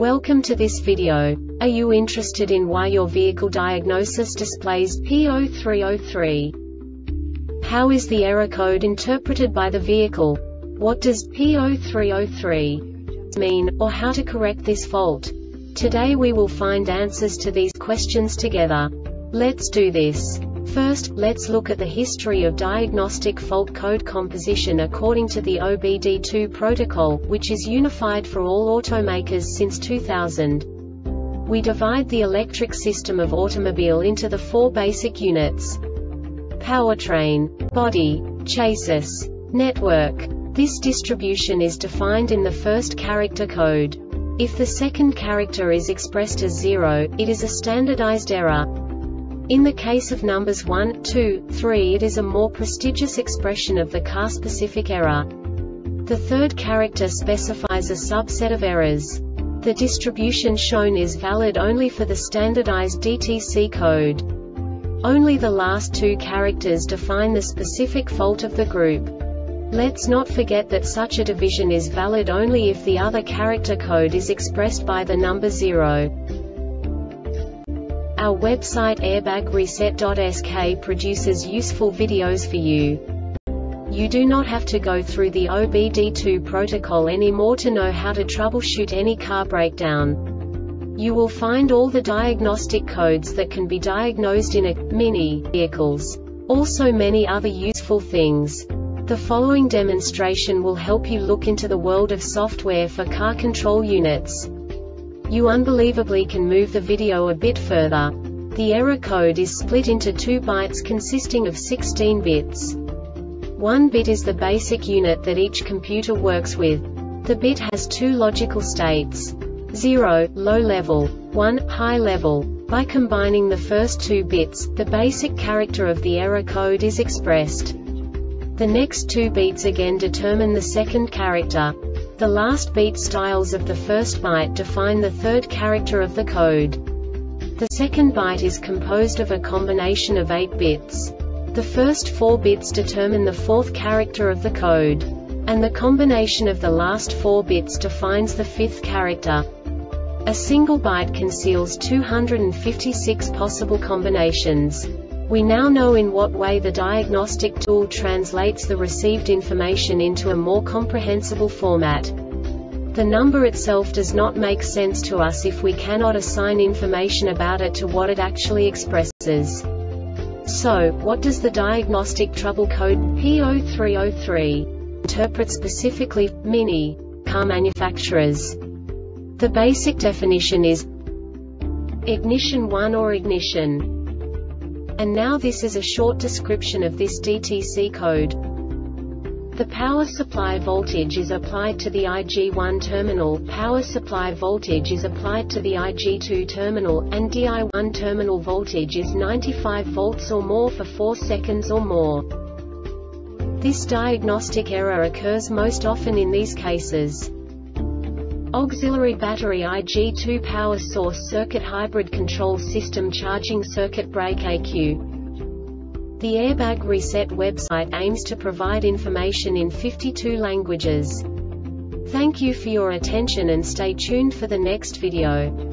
Welcome to this video. Are you interested in why your vehicle diagnosis displays P0303? How is the error code interpreted by the vehicle? What does P0303 mean, or how to correct this fault? Today we will find answers to these questions together. Let's do this. First, let's look at the history of diagnostic fault code composition according to the OBD2 protocol, which is unified for all automakers since 2000. We divide the electric system of automobile into the four basic units: powertrain, body, chassis, network. This distribution is defined in the first character code. If the second character is expressed as 0, it is a standardized error. In the case of numbers 1, 2, 3, it is a more prestigious expression of the car-specific error. The third character specifies a subset of errors. The distribution shown is valid only for the standardized DTC code. Only the last two characters define the specific fault of the group. Let's not forget that such a division is valid only if the other character code is expressed by the number 0. Our website airbagreset.sk produces useful videos for you. You do not have to go through the OBD2 protocol anymore to know how to troubleshoot any car breakdown. You will find all the diagnostic codes that can be diagnosed in mini vehicles. Also many other useful things. The following demonstration will help you look into the world of software for car control units. You unbelievably can move the video a bit further. The error code is split into 2 bytes consisting of 16 bits. 1 bit is the basic unit that each computer works with. The bit has 2 logical states: 0, low level, 1, high level. By combining the first 2 bits, the basic character of the error code is expressed. The next 2 beats again determine the second character. The last beat styles of the first byte define the third character of the code. The second byte is composed of a combination of 8 bits. The first 4 bits determine the fourth character of the code. And the combination of the last 4 bits defines the fifth character. A single byte conceals 256 possible combinations. We now know in what way the diagnostic tool translates the received information into a more comprehensible format. The number itself does not make sense to us if we cannot assign information about it to what it actually expresses. So, what does the diagnostic trouble code P0303 interpret specifically for mini car manufacturers? The basic definition is ignition 1 or ignition. And now this is a short description of this DTC code. The power supply voltage is applied to the IG1 terminal, power supply voltage is applied to the IG2 terminal, and DI1 terminal voltage is 95 volts or more for 4 seconds or more. This diagnostic error occurs most often in these cases: auxiliary battery IG2 power source circuit hybrid control system charging circuit brake ECU. The Airbag Reset website aims to provide information in 52 languages. Thank you for your attention and stay tuned for the next video.